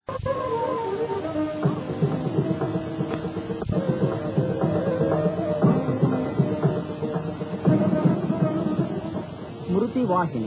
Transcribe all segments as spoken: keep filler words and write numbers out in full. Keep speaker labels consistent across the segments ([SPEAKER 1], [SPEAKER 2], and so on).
[SPEAKER 1] స్మృతి వాహిని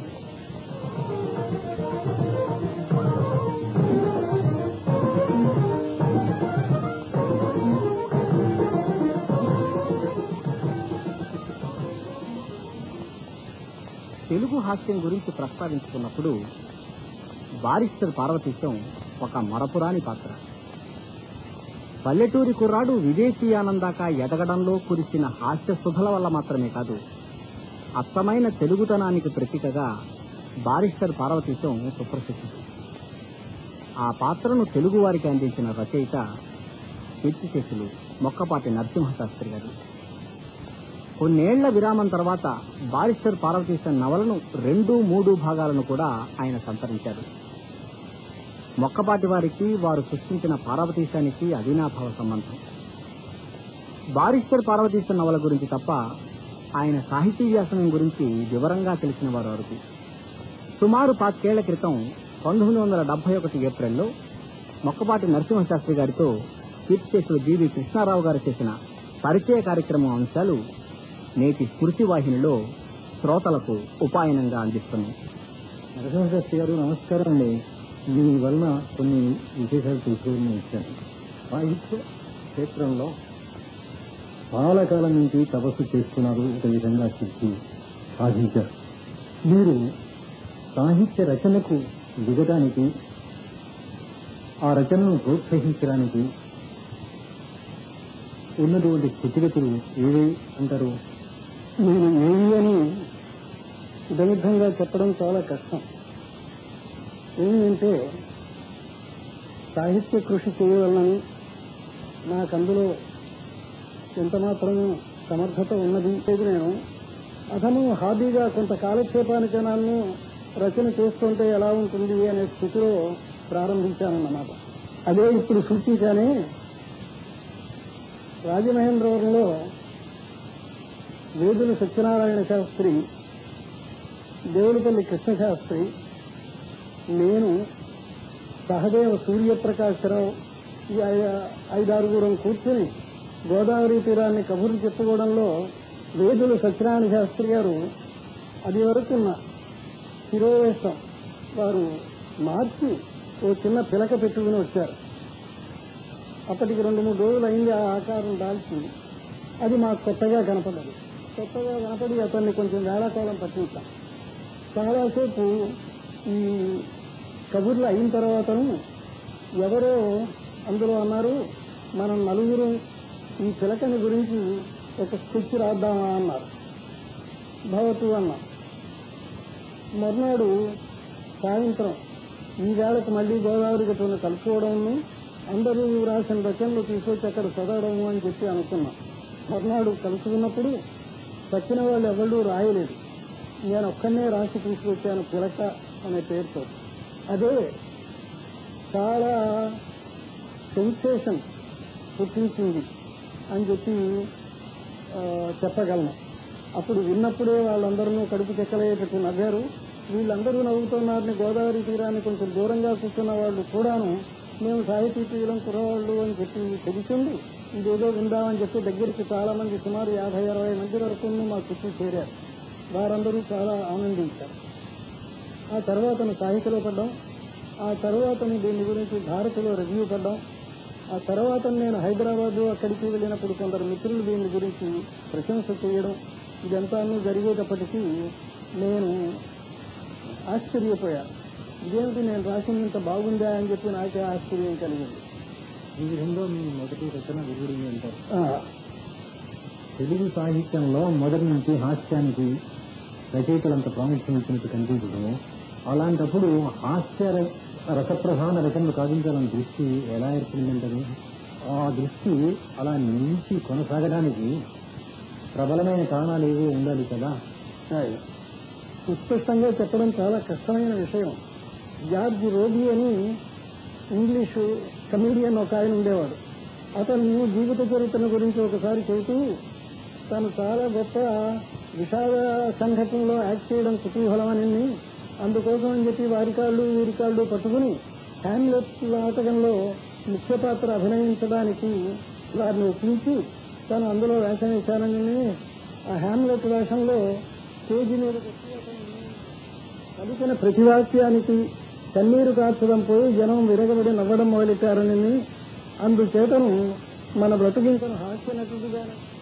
[SPEAKER 1] తెలుగు హాస్యం గురించి ప్రస్తావించుకున్నప్పుడు బారిస్టర్ పార్వతీశం ఒక మరపురాని పాత్ర. పల్లెటూరి కుర్రాడు విదేశీయానందాకా ఎదగడంలో కురిసిన హాస్య సుధల వల్ల మాత్రమే కాదు, అత్తమైన తెలుగుతనానికి ప్రతీకగా బారిస్టర్ పార్వతీశం సుప్రసిద్ధుడు. ఆ పాత్రను తెలుగు వారికి అందించిన రచయిత కీర్తిశేషులు మొక్కపాటి నరసింహశాస్త్రి గారు. కొన్నేళ్ల విరామం తర్వాత బారిస్టర్ పార్వతీశం నవలను రెండు మూడు భాగాలను కూడా ఆయన సంతరించారు. మొక్కపాటి వారికి వారు సృష్టించిన పార్వతీశానికి అవినాభావ సంబంధం. బారిస్టర్ పార్వతీశం నవల గురించి తప్ప ఆయన సాహితీ వ్యాసనం గురించి వివరంగా తెలిసిన వారు అరుదు. సుమారు పాతికేళ్ల క్రితం పంతొమ్మిది వందల డెబ్బై ఒకటి ఏప్రిల్లో మొక్కపాటి నరసింహశాస్త్రి గారితో కీర్తిశేషులు జీవి కృష్ణారావు గారు చేసిన పరిచయ కార్యక్రమం అంశాలు నేటి స్మృతి వాహినిలో శ్రోతలకు ఉపాయనంగా అందిస్తున్నాం.
[SPEAKER 2] నరసింహశాస్త్రి గారు నమస్కారం అండి. మీ వలన కొన్ని విశేషాలు తెలుసుకుని వచ్చాను. సాహిత్య క్షేత్రంలో చాలా కాలం నుంచి తపస్సు చేస్తున్నారు, ఒక విధంగా శక్తి సాధించారు. మీరు సాహిత్య రచనకు దిగడానికి, ఆ రచనను ప్రోత్సహించడానికి ఉన్నటువంటి స్థితిగతులు ఏవి అంటారు?
[SPEAKER 3] నేను ఏవి అని దైర్ఘంగా చెప్పడం చాలా కష్టం. ఏంటంటే సాహిత్య కృషి చేయవలనని నాకు అందులో ఎంతమాత్రం సమర్థత ఉన్నది లేదు. నేను అతను హాబీగా కొంత కాలక్షేపానికైనా రచన చేస్తుంటే ఎలా ఉంటుంది అనే స్థితిలో ప్రారంభించానన్నమాట. అదే ఇప్పుడు సూచించానే రాజమహేంద్రవరంలో వేదుల సత్యనారాయణ శాస్త్రి, దేవులపల్లి కృష్ణశాస్త్రి, నేను, సహదేవ సూర్యప్రకాశరావు ఈ ఐదారుగురం కూర్చొని గోదావరి తీరాన్ని కబుర్లు చెప్పుకోవడంలో వేదుల సత్యనారాయణ శాస్త్రి గారు అది వరకున్న శిరోవేశం వారు మార్చి ఓ చిన్న పిలక పెట్టుకుని వచ్చారు. అప్పటికి రెండు మూడు రోజులు అయింది ఆ ఆకారం దాల్చింది. అది మాకు కొత్తగా కనపడ్డది. కొత్తగా కనపడి అతన్ని కొంచెం వేళాకాలం పట్టించాం. చాలాసేపు ఈ కబుర్లు అయిన తర్వాతను ఎవరో అందులో అన్నారు, మనం నలుగురు ఈ పిలకని గురించి ఒక స్కెచ్ రాద్దామా అన్నారు. భవతు అన్నా. మర్నాడు సాయంత్రం ఈ వేళకు మళ్లీ గోదావరి గట్టును కలుపుకోవడం, అందరూ రాసిన రచనలు తీసుకొచ్చి అక్కడ చదవడము అని చెప్పి అనుకున్నాం. మర్నాడు కలుసుకున్నప్పుడు వచ్చిన వాళ్ళు ఎవరూ రాయలేదు. నేను ఒక్కనే రాసి తీసుకొచ్చాను పిలక అనే పేరుతో. అదే చాలా సెన్సేషన్ పుట్టించింది అని చెప్పి చెప్పగలను. అప్పుడు విన్నప్పుడే వాళ్ళందరూ కడుపు చెక్కలయ్యేటట్టు నవ్వారు. వీళ్ళందరూ నవ్వుతున్నారని గోదావరి తీరాన్ని కొంచెం దూరంగా కూర్చున్న వాళ్ళు కూడాను మేము సాహితీ ప్రియులం కుర్రవాళ్ళు అని చెప్పి తెలిసింది. ఇదేదో విందామని చెప్పి దగ్గరికి చాలా మంది, సుమారు యాభై అరవై మంది వరకు మా చుట్టూ చేరారు. వారందరూ చాలా ఆనందించారు. ఆ తర్వాత సాహిత్యలో పడ్డాం. ఆ తర్వాత దీని గురించి భారతిలో రివ్యూ పడ్డాం. ఆ తర్వాత నేను హైదరాబాద్ అక్కడికి వెళ్ళినప్పుడు కొందరు మిత్రులు దీని గురించి ప్రశంస చేయడం, ఇదంతా జరిగేటప్పటికీ నేను ఆశ్చర్యపోయాను. ఇదేమిటి నేను రాసింది బాగుందా అని చెప్పి నాకే ఆశ్చర్యం కలిగింది.
[SPEAKER 2] ఈ విధంగా మీ మొదటి రచన వెలువడింది అంటారు. తెలుగు సాహిత్యంలో మొదటి నుంచి హాస్యానికి రచయితలంత ప్రాముఖ్యం ఇచ్చినట్టు కనిపించడము, అలాంటప్పుడు హాస్య రసప్రధాన రచనలు సాధించాలని దృష్టి ఎలా ఏర్పడిందంటారు? ఆ దృష్టి అలా నిలిచి కొనసాగడానికి ప్రబలమైన కారణాలు ఏవో ఉండాలి కదా.
[SPEAKER 3] సుస్పష్టంగా చెప్పడం చాలా కష్టమైన విషయం. జార్జ్ రోగి అని ఇంగ్లీషు కమీడియన్ ఒక ఆయన ఉండేవాడు. అతను జీవిత చరిత్ర గురించి ఒకసారి చెబుతూ తను చాలా గొప్ప విషాద సంఘటనలో యాక్ట్ చేయడం కుతూహలం అని, అందుకోసం అని చెప్పి వారి కాళ్ళు వీరి కాళ్ళు పట్టుకుని హ్యామ్లెట్ నాటకంలో ముఖ్య పాత్ర అభినయించడానికి వారిని ఒప్పించి తను అందులో వేషం వేశానని ఆ హ్యామ్లెట్ వేషంలో స్టేజి మీద పలికిన ప్రతివాక్యానికి కన్నీరు కార్చడం పోయి జనం విరగబడి నవ్వడం మొదలెట్టారని అందుచేతను మన బ్రతుకింకను హాస్య నటుడుగా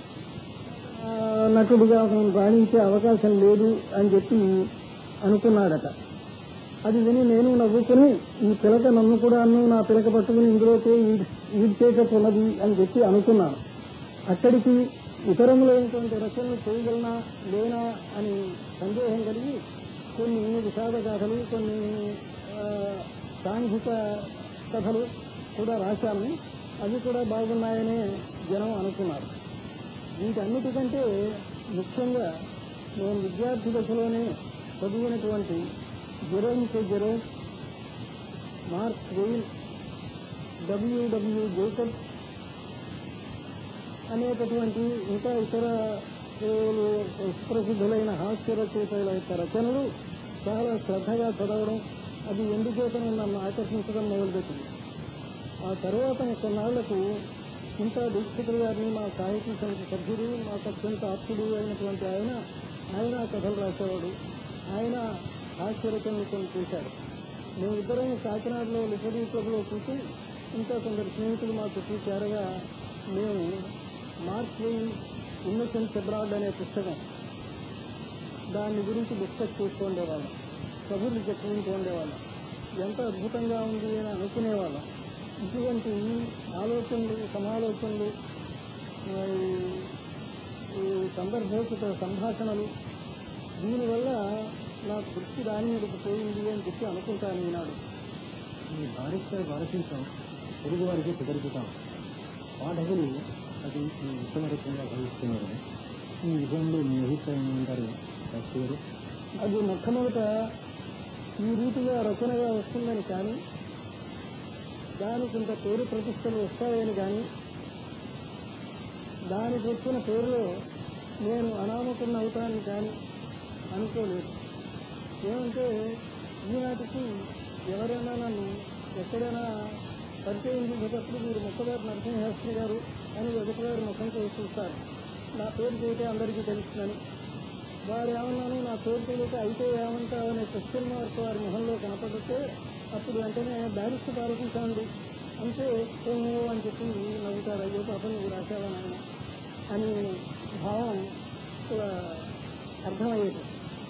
[SPEAKER 3] నటుడుగా రాణించే అవకాశం లేదు అని చెప్పి అనుకున్నాడట. అది విని నేను నవ్వుకుని ఈ పిలక నన్ను కూడా అన్ను నా పిలక పట్టుకుని ఇందులోకే ఈడ్చేటట్టున్నది అని చెప్పి అనుకున్నాను. అక్కడికి ఇతరములైనటువంటి రచనలు చేయగలనా లేనా అని సందేహం కలిగి కొన్ని విషాద గాథలు, కొన్ని సాంఘిక కథలు కూడా రాశాను. అవి కూడా బాగున్నాయనే జనం అనుకున్నారు. వీటన్నిటికంటే ముఖ్యంగా నేను విద్యార్థి దశలోనే చదివినటువంటి Jerome K Jerome, Mark Twain, W W Jacob అనేటటువంటి ఇంకా ఇతర సుప్రసిద్ధులైన హాస్య రచయితల యొక్క రచనలు చాలా శ్రద్ధగా చదవడం, అది ఎందుచేతనే నన్ను ఆకర్షించడం మొదలుపెట్టింది. ఆ తర్వాత కొన్నాళ్లకు చింతా దీక్షితులు గారిని మా సాహితీ సమితి సభ్యుడు, మాకు అత్యంత ఆప్తుడు అయినటువంటి ఆయన ఆయన కథలు రాసేవాడు. ఆయన హాస్య రచనలు కొన్ని చేశాడు. మేమిద్దరం కాకినాడలో లిటరీ క్లబ్లో కూర్చి ఇంకా కొందరు స్నేహితులు మా చుట్టూ చేరగా మేము మార్క్ ట్వెయిన్ ఇన్నోసెన్స్ అబ్రాడ్ అనే పుస్తకం దాని గురించి డిస్కస్ చేస్తూ ఉండేవాళ్ళం, కబుర్లు చెప్పుకుంటూ ఉండేవాళ్ళం. ఎంత అద్భుతంగా ఉంది అని అనుకునేవాళ్ళం. ఇటువంటి ఆలోచనలు, సమాలోచనలు, ఈ సందర్భోచిత సంభాషణలు, దీనివల్ల నాకు దృష్టి దాని మీదకి పోయింది అని చెప్పి అనుకుంటాను. ఈనాడు
[SPEAKER 2] ఈ బారిస్టర్ భారతీయం తెలుగు వారికి కుదరుతాం పాఠకులు అది ఈ ఉత్తమరకంగా భావిస్తున్నారు. ఈ విషయంలో మీ అభిప్రాయం ఏమంటారు శాస్త్రి?
[SPEAKER 3] అది మొట్టమొదట ఈ రీతిగా రచనగా వస్తుందని కానీ, దానికి ఇంత పేరు ప్రతిష్టలు వస్తాయని కానీ, దానికి వచ్చిన పేరులో నేను అనామకులను అవుతానని కానీ అనుకోలేదు. ఏమంటే ఈనాటికి ఎవరైనా నన్ను ఎక్కడైనా పరిచయం చేసేటప్పుడు మీరు ముక్కగారు నరసింహశాస్త్రి గారు అని ఎదుటివారి ముఖంతో చూస్తారు. నా పేరు చేస్తే అందరికీ తెలుస్తుందని. వారు ఏమన్నాను నా పేరు తెలియక అయితే ఏమంటావు అనే క్వశ్చన్ మార్క్ వారి మొహంలో కనపడితే అప్పుడు వెంటనే బ్యారిస్టర్ ఆలోచించండి అంటే ఏమో అని చెప్పి నవ్వుతారు. అయ్యో పాప నువ్వు రాసావా అని భావం అర్థమయ్యేది.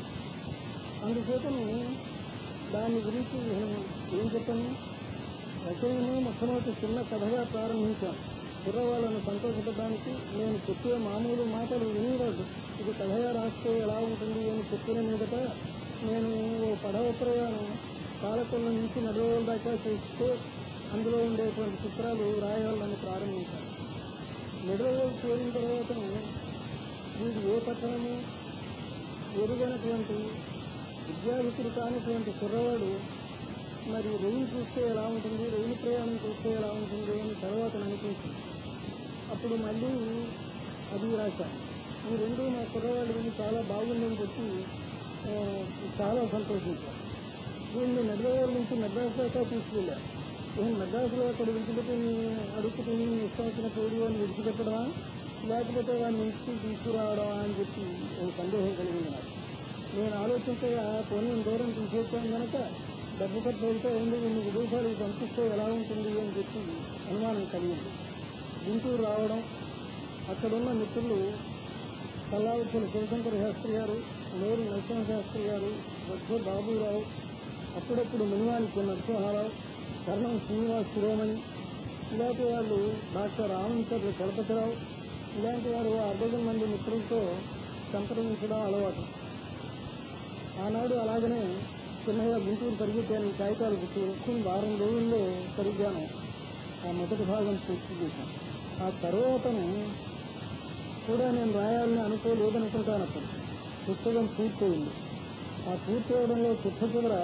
[SPEAKER 3] అందుచేతను దాని గురించి ఏం చెప్పాను, రచనను మొట్టమొదటి చిన్న కథగా ప్రారంభించాను. కుర్రవాళ్ళను సంతోషపడడానికి నేను చెప్పే మామూలు మాటలు వినేవాడు. ఇది కథగా రాస్తే ఎలా ఉంటుంది అని చెప్పిన మీదట నేను ఓ పడవ ప్రయాణం పాలకొల్ల నుంచి నడవల దాకా చేస్తే అందులో ఉండేటువంటి చిత్రాలు రాయాలని ప్రారంభించాను. నడవలు చేరిన తర్వాత వీడు ఏ పట్టణము ఎరుగనటువంటి విద్యాభితులు కానిటువంటి కుర్రవాడు మరి రైలు చూస్తే ఎలా ఉంటుంది, రైలు ప్రయాణం చూస్తే ఎలా ఉంటుంది అని తర్వాత అనిపించింది. అప్పుడు మళ్ళీ అది రాశాను. ఈ రెండు మా కుర్రవాడి గురించి చాలా బాగుందని చెప్పి చాలా సంతోషించాను. దీన్ని నడివేవాళ్ళ నుంచి మద్రాసు దాకా తీసుకెళ్ళాను. నేను మద్రాసులో అక్కడ విడిచిపెట్టి అడుగుతుని ఇష్టం వచ్చిన పేరు అని విడిచిపెట్టడమా లేకపోతే వాడిని నుంచి తీసుకురావడమా అని చెప్పి ఒక సందేహం కలిగింది నాకు. నేను ఆలోచించే ఆ కొన్ని దూరం తీసేస్తాను కనుక డబ్బు ఖర్చు అయితే ఉంది, ఇన్ని విదేశాలకు పంపిస్తే ఎలా ఉంటుంది అని చెప్పి అనుమానం కలిగింది. గుంటూరు రావడం, అక్కడున్న మిత్రులు కల్లావచ్చిన శివశంకర శాస్త్రి గారు, నేరు నరసింహశాస్త్రి గారు, వద్ద బాబురావు, అప్పుడప్పుడు మునివానికి నరసింహారావు, కర్ణం శ్రీనివాస్ శిరోమణి, ఇలాంటి వాళ్ళు డాక్టర్ రామంచర్ల చలపతిరావు, ఇలాంటి వారు అర్ధజన్ మంది మిత్రులతో సంప్రదించడం అలవాటు. ఆనాడు అలాగనే చిన్నగా గుంటూరు పరిగెత్తాను. కాగితాలు గుర్తు వారం రోజుల్లో సరిగ్గాను ఆ మొదటి భాగం పూర్తి చేశాను. ఆ తర్వాతను కూడా నేను రాయాలని అనుకోలేదనుకుంటాను. అప్పుడు పుస్తకం పూర్తయింది. ఆ పూర్తి అవడంలో చిట్ట చివర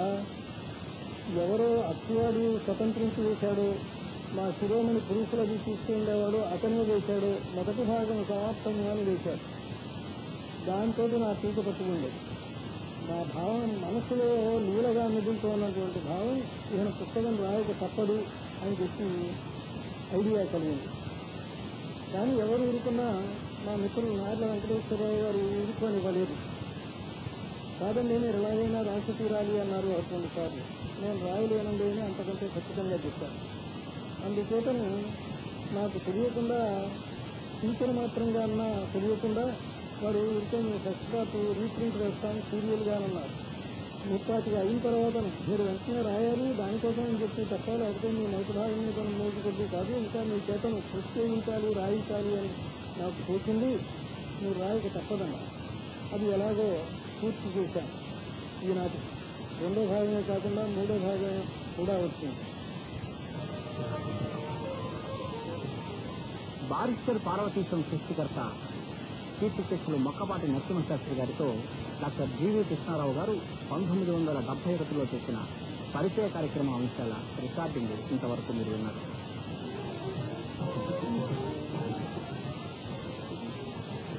[SPEAKER 3] ఎవరో అత్తివాడు స్వతంత్రించి వేశాడో, మా శిరోమణి పురుషులది తీసుకుండేవాడు అతనే వేశాడు, మొదటి భాగం సమాప్తంగానే వేశాడు. దాంతో నా తీక పట్టుకుండేది. నా భావం మనసులో నీలగా మిగులుతూ ఉన్నటువంటి భావం ఈయన పుస్తకం రాయక తప్పదు అని చెప్పి ఐడియా కలిగింది. కానీ ఎవరు ఊరుకున్నా మా మిత్రులు నార్ల వెంకటేశ్వరరావు గారు ఊరుకోనివ్వలేదు. కాదండి నేను ఎలాగైనా రాసి తీరాలి అన్నారు అటువంటి సార్లు. నేను రాయలేనండి అని అంతకంటే ఖచ్చితంగా చెప్పాను. అందుచేతను నాకు తెలియకుండా టీచర్ మాత్రంగా అన్నా తెలియకుండా వారు ఊరికే మేము ఫస్ట్ క్లాస్ రీప్రింట్ వేస్తాను సీరియల్గానన్నారు. ముప్పాటిగా అయిన తర్వాత మీరు వెంటనే రాయాలి దానికోసం అని చెప్పి తప్ప లేకపోతే మీ నైపుణ్యం మీద మోజు కొద్ది కాదు, ఇంకా మీ చేతను కృషి చేయించాలి రాయించాలి అని నాకు తోచింది. మీరు రాయక తప్పదన్నారు. అది ఎలాగో పూర్తి చేశాను. ఈనాటి రెండో భాగమే కాకుండా మూడో భాగం కూడా వచ్చింది.
[SPEAKER 1] బారిస్టర్ పార్వతీశం సృష్టికర్త కీర్తిశేషులు మొక్కపాటి నరసింహశాస్త్రి గారితో డాక్టర్ జీవీ కృష్ణారావు గారు పంతొమ్మిది వందల డెబ్బై ఒకటిలో చేసిన పరిచయ కార్యక్రమం అంశాల రికార్డింగ్ ఇంతవరకు మీరు విన్నారు.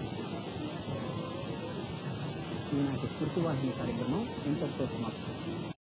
[SPEAKER 1] ఈనాటి స్మృతివాహిని కార్యక్రమం ఇంతటితో సమాప్తం.